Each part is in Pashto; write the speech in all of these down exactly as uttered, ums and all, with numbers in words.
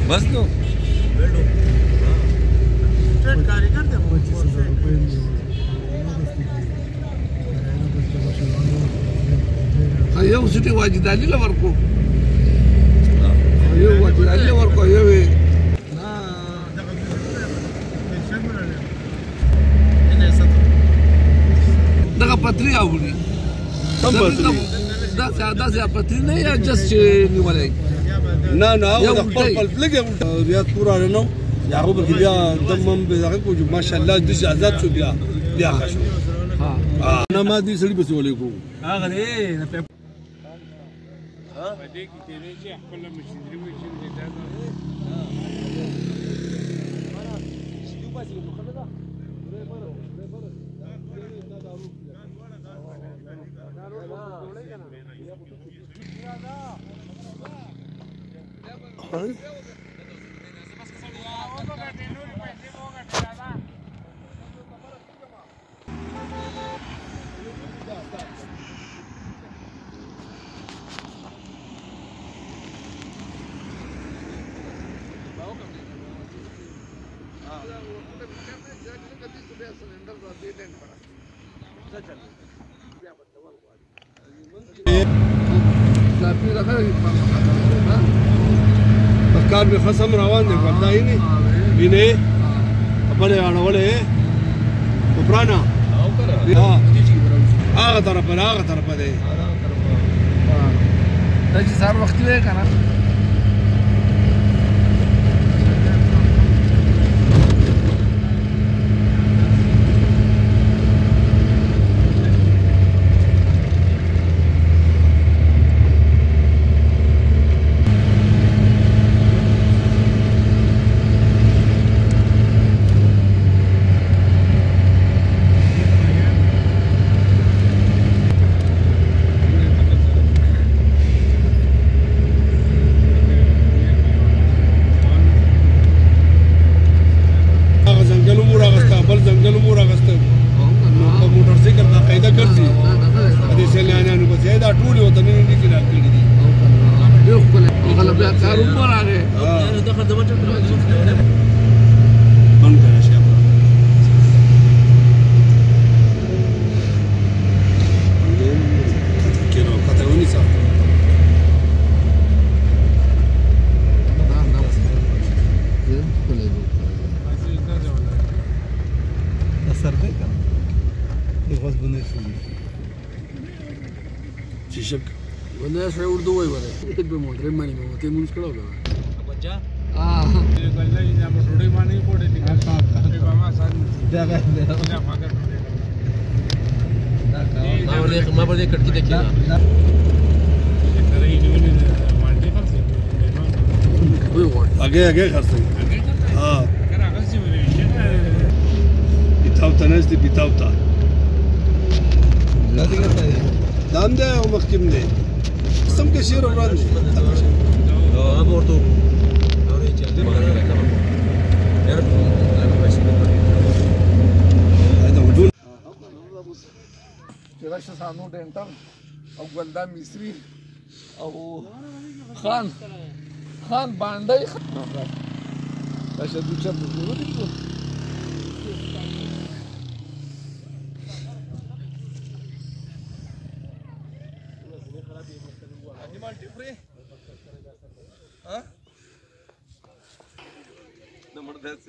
बस तो कारीगर थे पच्चीस हजार रुपये Ayo sudah wajib dalil lah warko. Ayo wajib dalil warko ayo we. Dah patri awuri. Dah dah dah dah patri ni ya just ni malai. ना ना वो खपल खपल लगे रियाद पूरा रहना याकूब किया दमम बेजाक को माशाल्लाह दिस आजाद शो दिया दिया खशो हाँ ना ما دي سړي بس ولې کو هغه دې نه په ها باندې کې تیرې چې خپل مشندري مشن دي دا کار به خصم روان دی ورته یې ویني خپل اړولې وبرانا او کړه هغه طرف نه هغه طرف دی دا چې سار وخت وې کنه والله شو يقول دوي ولا يبي مو دري ماني مو تي مونس كلو بچا اه والله या रोटी मानी पड़े निकाल बाबा साथ जगह ما बोले ما बोले कटकी देखिए आगे आगे कर सकते हाँ बितावता नज़दीक बितावता دام ده او مخکم ده سم کې شیر وران دي اه ورته اوري چې دې مګر راکمه یار لا پیسې هذا ودون چې سانو ډنټر او ګلدا مصری او خان خان باندې راشه د چا په ورته ها نمبر دس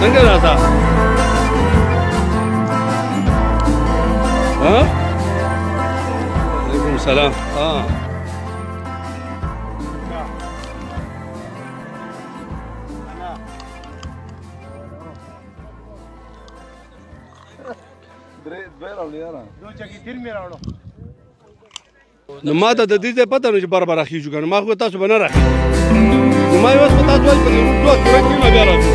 څنګه راځه ها وعلیکم السلام ها نو ما ته د دې ځای پته نه چې بار بار راخېږو که نه ما خو تاسو به نه راخېږو نو ما یې اوس په تاسو وایي په دوه سوره کې ما بیا راځو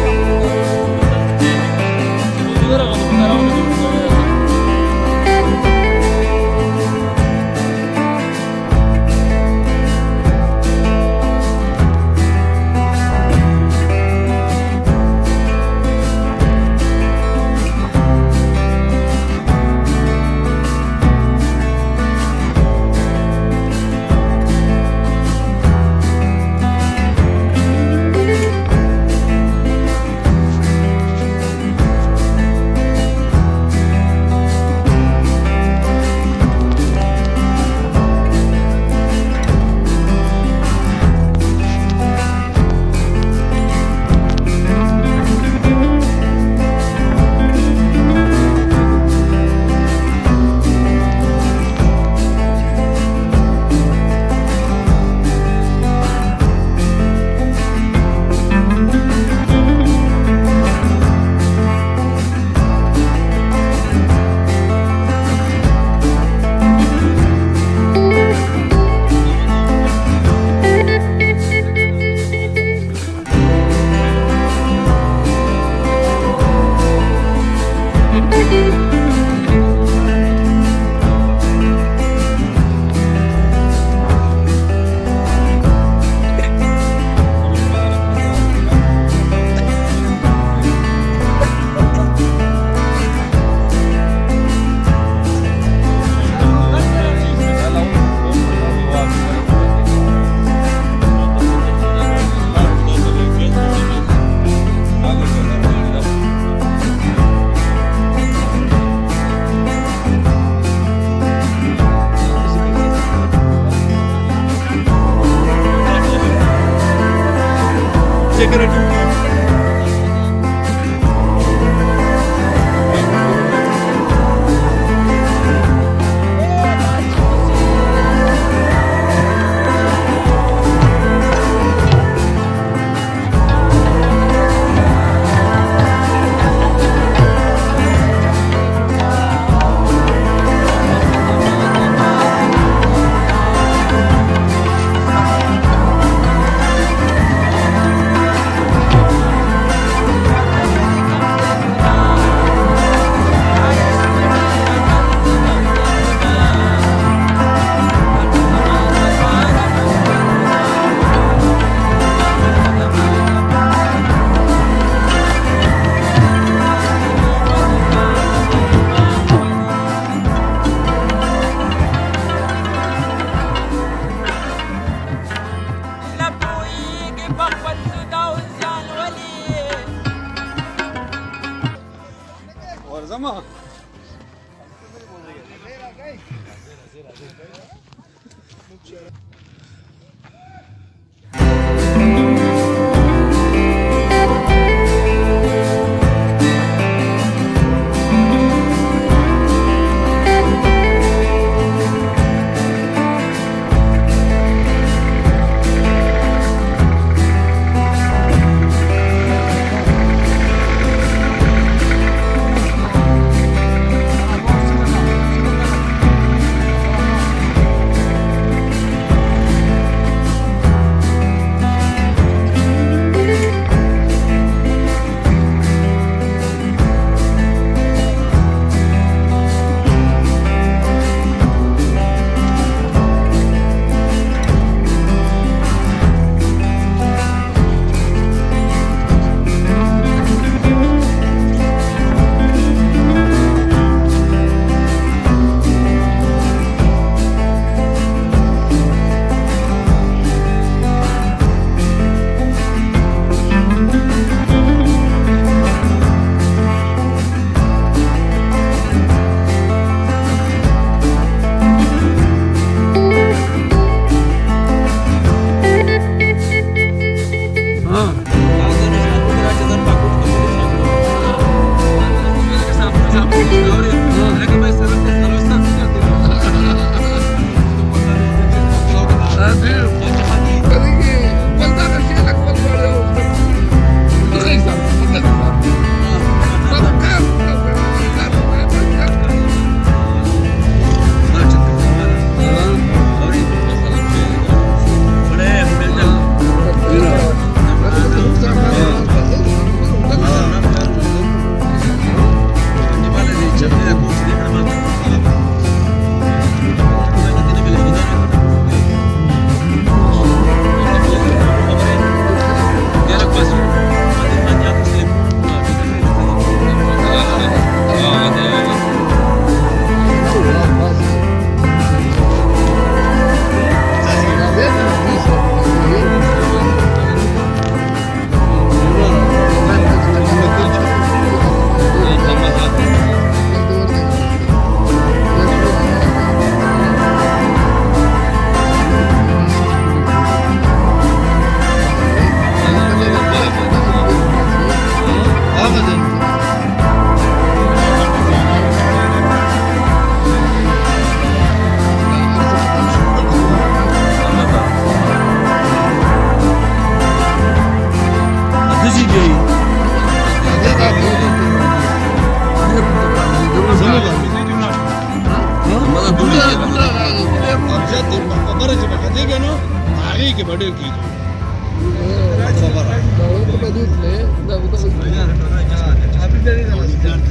ابجد خبره چې بکدېږي نو هغې کې به ډېر کېږي خبره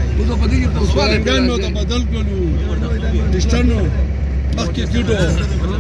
سوالنګان مې ورته بدل کړلو ډسټن مخکې کېټو